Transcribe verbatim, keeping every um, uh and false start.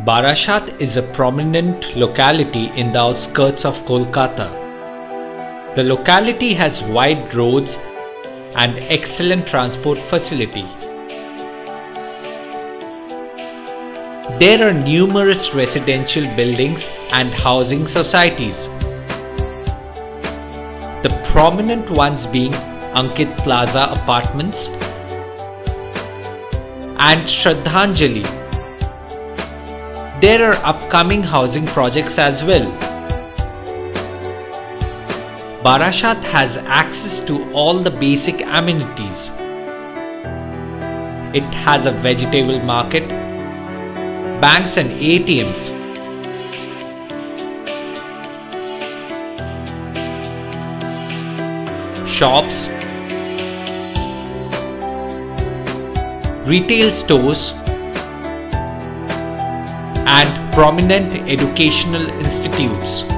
Barasat is a prominent locality in the outskirts of Kolkata. The locality has wide roads and excellent transport facility. There are numerous residential buildings and housing societies. The prominent ones being Ankit Plaza Apartments and Shraddhanjali. There are upcoming housing projects as well. Barasat has access to all the basic amenities. It has a vegetable market, banks and A T Ms. Shops, retail stores, and prominent educational institutes.